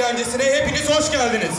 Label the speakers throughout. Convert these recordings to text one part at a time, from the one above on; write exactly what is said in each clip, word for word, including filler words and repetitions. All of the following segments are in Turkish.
Speaker 1: eğlencesine hepiniz hoş geldiniz.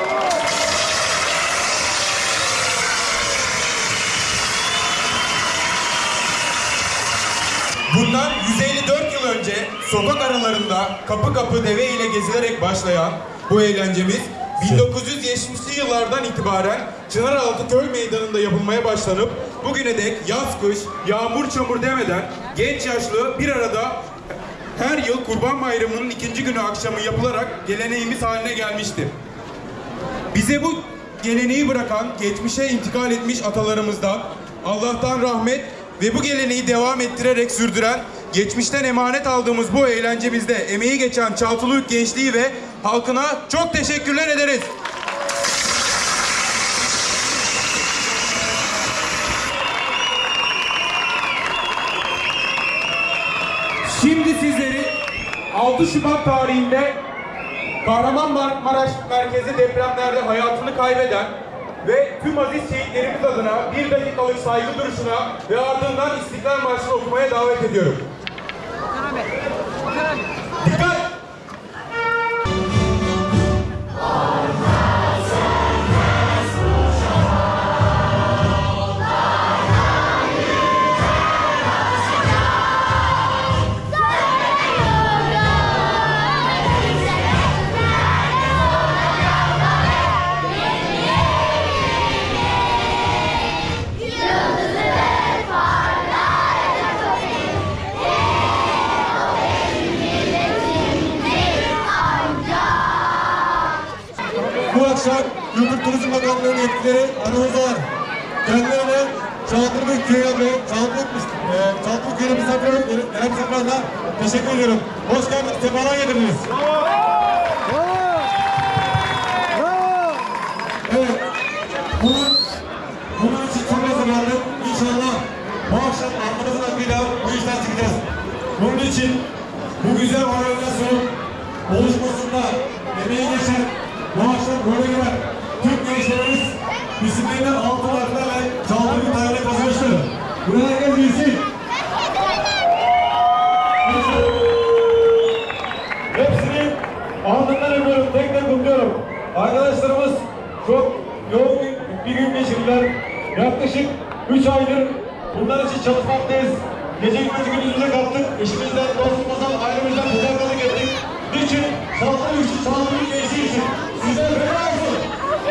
Speaker 1: Bundan yüz elli dört yıl önce sokak aralarında kapı kapı deve ile gezilerek başlayan bu eğlencemiz bin dokuz yüz yetmişli yıllardan itibaren Çınaraltı Köy Meydanı'nda yapılmaya başlanıp bugüne dek yaz kış, yağmur çamur demeden genç yaşlı bir arada her yıl Kurban Bayramı'nın ikinci günü akşamı yapılarak geleneğimiz haline gelmiştir. Bize bu geleneği bırakan, geçmişe intikal etmiş atalarımızdan Allah'tan rahmet ve bu geleneği devam ettirerek sürdüren, geçmişten emanet aldığımız bu eğlencemizde emeği geçen Çaltılık gençliği ve halkına çok teşekkürler ederiz. Şimdi sizleri altı Şubat tarihinde Kahramanmaraş merkezi depremlerde hayatını kaybeden ve tüm aziz şehitlerimiz adına bir dakikalık saygı duruşuna ve ardından İstiklal Marşı'nı okumaya davet ediyorum. Dikkat!
Speaker 2: Bu akşam Kültür Turizm Bakanlığı'nın yetkilileri aramızda var. Kendilerine Çaltılık Köyü ve Çaltılık Köyü misafirlerine teşekkür ediyorum. Hoş geldiniz, sefalar getirdiniz. Evet, bunun, bunun için çok hazırlandık. İnşallah bu akşam alnımızın akıyla bu işten çıkacağız. Bunun için bu güzel organizasyonun oluşmasında emeği geçen bu akşam böyle gelen Türk gençlerimiz bisikletten altın harfler ve Çaltılık tarihine kazanmıştır. Buraya herkes bilsin. Hepsini alnından öpüyorum, tek tek kutluyorum. Arkadaşlarımız çok yoğun bir gün geçirdiler. Yaklaşık üç aydır bunlar için çalışmaktayız. Gece gündüz gündüzümüze kattık. Eşimizden, dostumuzdan, ailemizden kucaklık ettik. Niçin? Çaltılık için, Çaltılık gençliği için. Size feda olsun.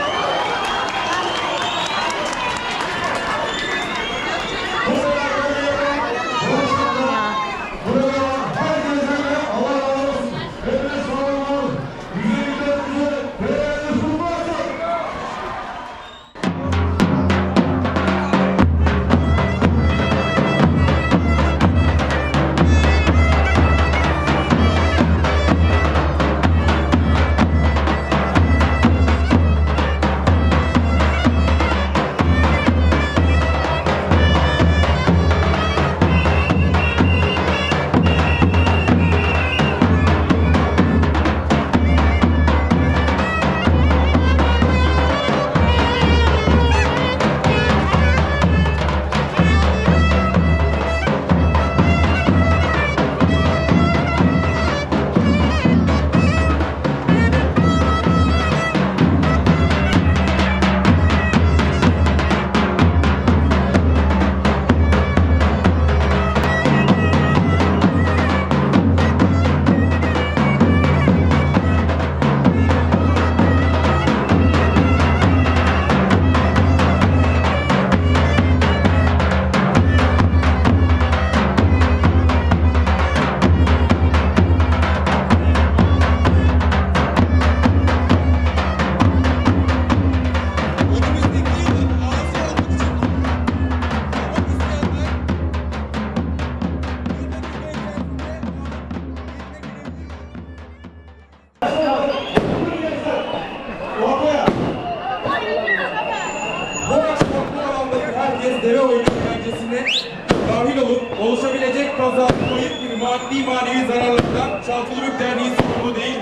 Speaker 2: Deve oyunu eğlencesine dahil olup oluşabilecek kaza, kayıp gibi maddi manevi zararlardan Çaltılık Derneği sorumlu değildir.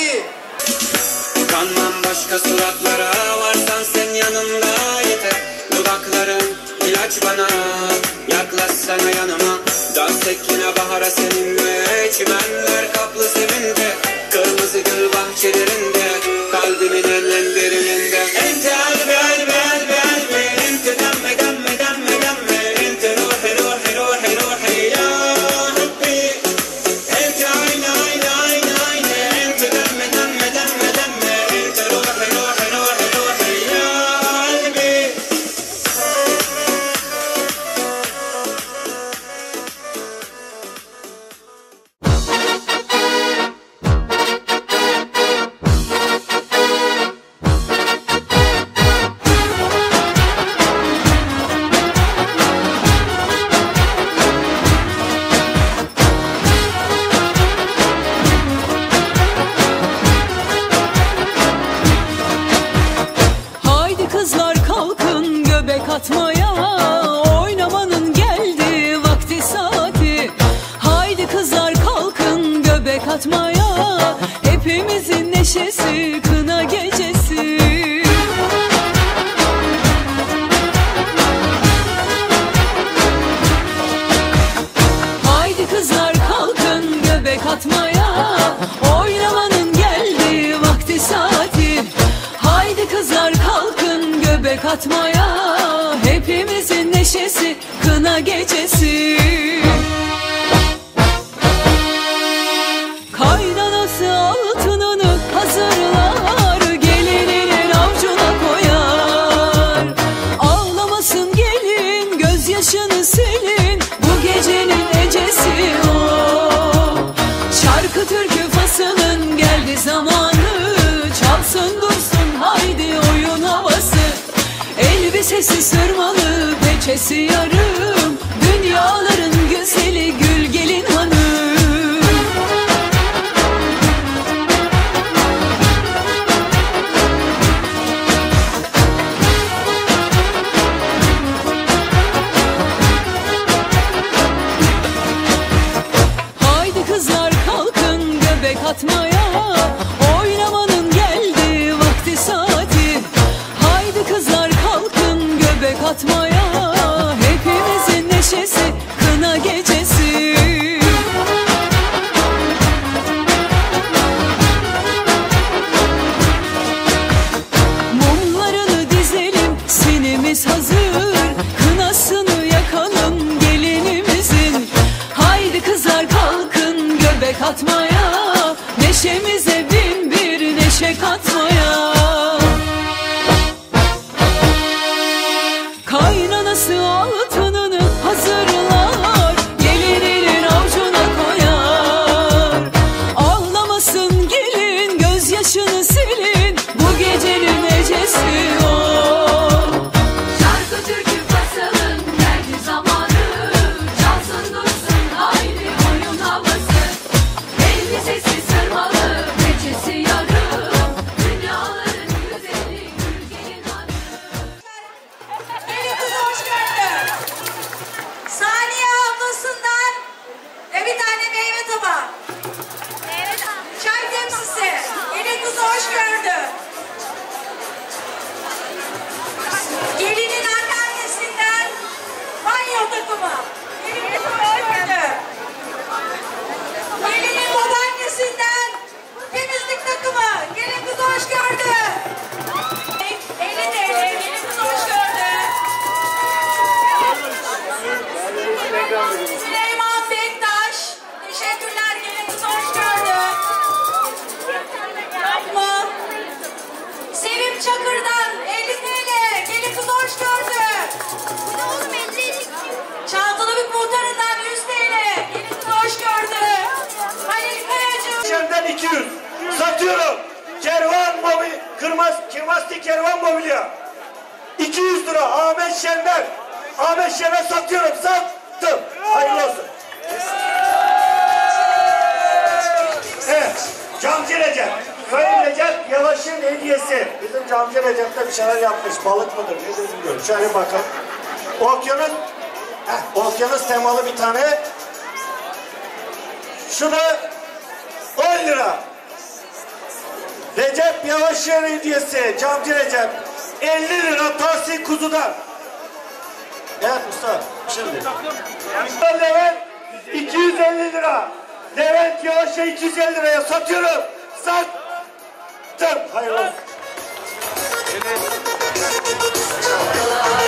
Speaker 3: Hadi.
Speaker 4: Kanmam başka suratlara, varsan sen yanımda yeter. Dudakların ilaç bana, yaklaşsana yanıma. Dans et yine bahara seninle, çimenler kaplı sevince. Kırmızı gül bahçelerinde, kalbimin en derininde. Ente albi albi albi albi, ente demme demme demme demme, ente ruhi ruhi ruhi ruhi ya Rabbi. Ente ayna ayna ayna ayna, ente demme demme demme demme, ente ruhi ruhi ruhi ruhi ya Rabbi.
Speaker 5: Haydi kızlar kalkın göbek atmaya, oynamanın geldi vakti saati. Haydi kızlar kalkın göbek atmaya, hepimizin neşesi kına gecesi. Haydi kızlar kalkın göbek atmaya, oynamanın geldi vakti saati. Haydi kızlar kalkın göbek atmaya, hepimizin neşesi kına gecesi. Kaynanası altınını hazırlar, gelininin avcuna koyar. Ağlamasın gelin, gözyaşını silin, bu gecenin ecesi o. Şarkı türkü faslının geldi zamanı, çalsın dursun haydi oyun havası. Elbisesi sırmalı, peçesi yarım, dünyaların güzeli gül gelin hanım. Haydi kızlar kalkın göbek atmaya, oynamanın geldi vakti saati. Haydi kızlar kalkın göbek atmaya, hepimizin neşesi kına gecesi. Mumlarını dizelim, sinimiz hazır, kınasını yakalım gelinimizin. Haydi kızlar kalkın göbek atmaya, neşemize bin bir neşe katmaya. Kaynanası altınını hazırlar, gelininin avcuna koyar. Ağlamasın gelin, gözyaşını silin, bu gecenin ecesi o. Şarkı türkü fasalın geldi zamanı, çalsın dursun haydi oyun havası. Elbisesi sırmalı, peçesi yarım, dünyaların güzeli gül gelin hanım.
Speaker 6: Gelin kız hoş geldin. Saniye ablasından ve bir tane meyve tabağı. Çay tepsisi. Gelin kız hoş geldin. Gelinin anneannesinden banyo takımı. Gelin kız hoş geldin. Gelinin babaannesinden temizlik takımı. Gelin kız hoş geldin. elli T L. Gelin kız hoş geldin. Süleyman Bektaş. Teşekkürler, gelin kız hoş geldin. Yapma. Sevim Çakır'dan elli T L. Gelin kız hoş geldin. Çantalıbık muhtarından yüz T L. Gelin kız hoş geldin. Halil Kayacı.
Speaker 2: Şemden iki yüz. Satıyorum. Kervan mobil, kırmaz, kirmastik kervan mobilya. iki yüz lira Ahmet Şenler. Ahmet Şenler satıyorum. Sattım. Hayırlı olsun. Evet. Camcı Recep. Sayın Recep Yavaş'ın hediyesi. Bizim Camcı Recep'te bir şeyler yapmış. Balık mıdır? Ne bilmiyorum. Şöyle bakalım. Okyanus. Heh, okyanus temalı bir tane. Şunu on lira. Recep Yavaşyan hediyesi. Camcı Recep. elli lira Tahsin Kuzu'dan. Evet usta. Şimdi. Levent iki yüz elli lira. Levent Yavaş'a iki yüz elli liraya satıyorum. Sattım. Hayırlı olsun.